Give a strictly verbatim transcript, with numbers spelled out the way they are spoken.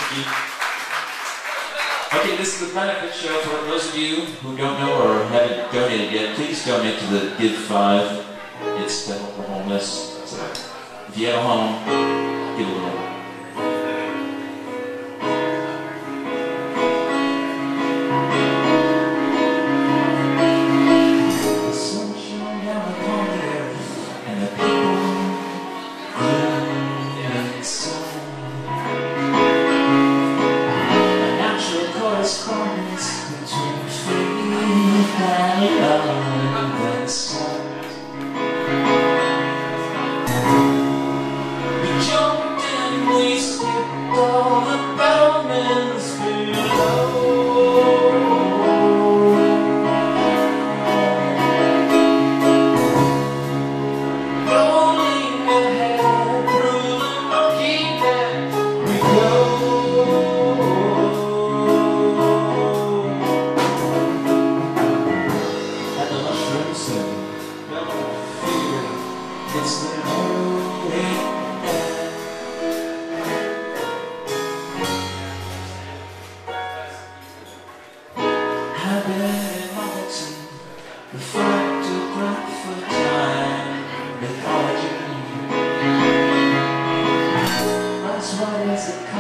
Okay, this is the benefit show for those of you who don't know or haven't donated yet. Please donate to the Give Five. It's to help the homeless. So if you have a home, give a little. The sun shone down upon the earth, and the people grew and sown. Correspondence between faith and love and sight. We jumped and we skipped all the battlements below. Rolling ahead through the murky net we go. It's the only Abm novelty, the fractal graph of time, mythology. That's what is it called?